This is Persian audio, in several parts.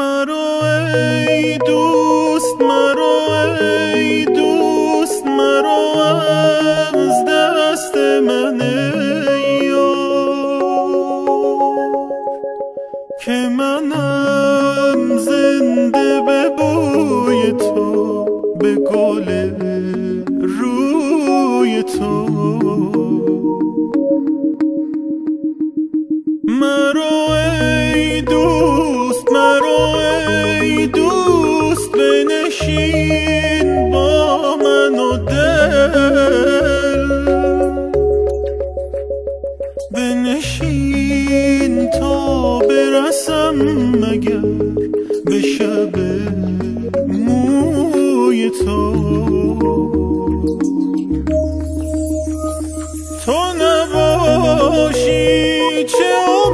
مرو ای دوست، مرو ای دوست، مرو از دست من که منم زنده به بوی تو، به گل روی تو. مرو ای دوست، مرو ای دوست، بنشین با من و دل، بنشین تا برسم مگر به شب موی تو. تو نباشی چه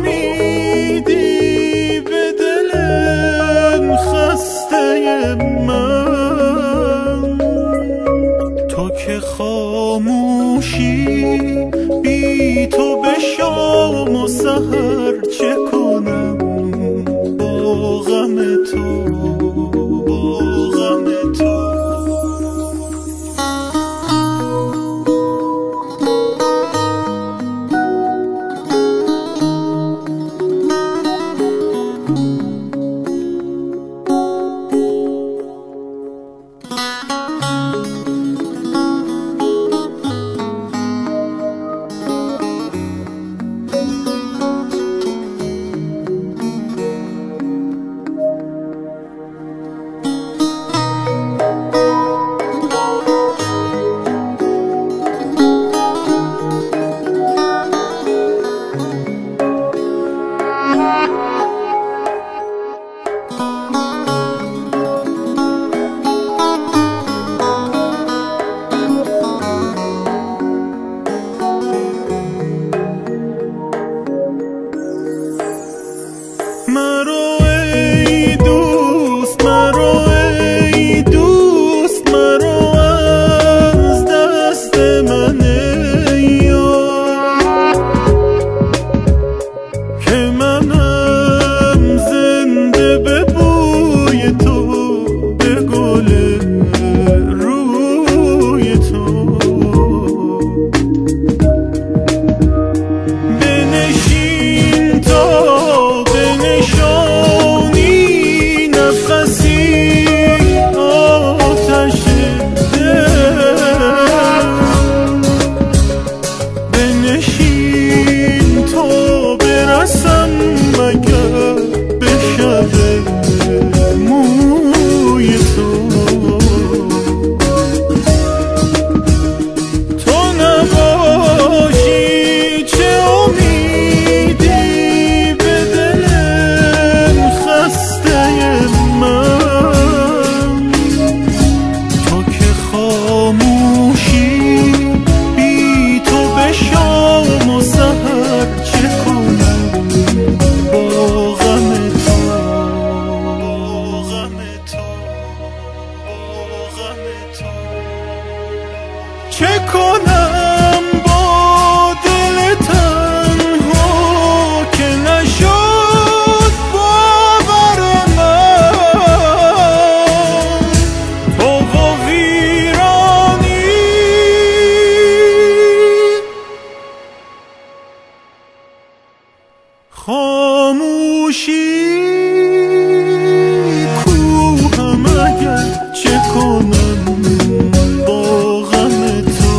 امیدی به دلم خسته من، تو که خاموشی بی تو به شام و سحر چه کنم با غم تو، با غم تو. مرو ای دوست، مرو ای دوست، مرو از دست من که منم زنده به بوی تو، به گل روی تو. بنشین تا چه کنم با دل تنها که نشد باور من، تو و ویرانی خاموشی کوهم اگر چه کنم با غم تو.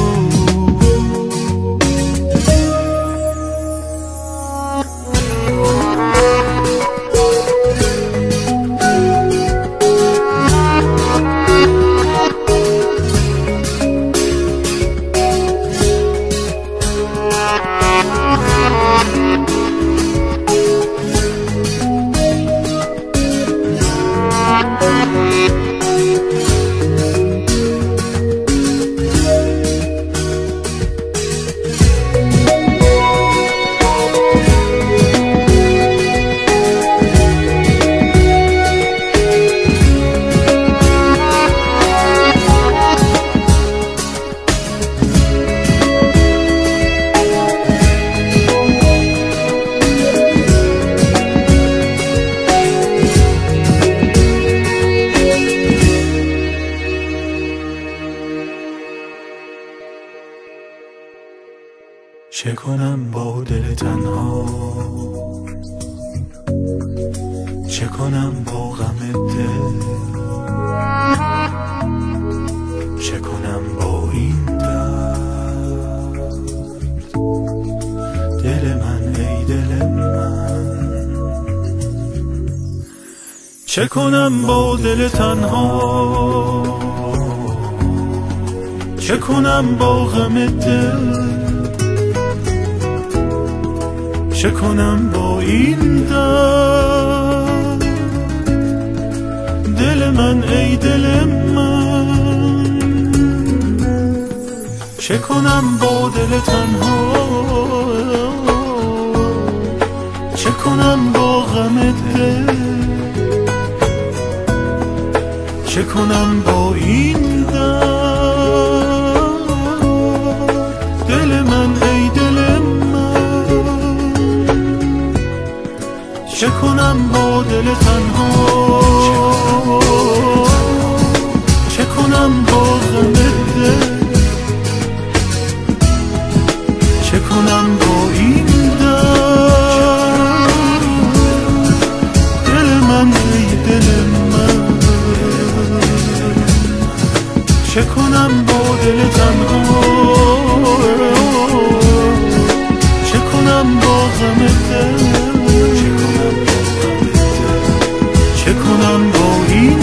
چه کنم با دل تنها، چه کنم با غم دل، چه کنم با این درد. دل من ای دل من، چه کنم با دل تنها، چه کنم با غم دل، چه کنم با این درد. دل من ای دل من، چه کنم با دل تنها، چه کنم با غم دل، چه کنم با این درد. دل من ای دل من، چه کنم با دل تنها، چه کنم با غم دل، چه کنم با این درد. دل من ای دل من، چه کنم با دل تنها، چه کنم با غم دل، چه کنم با این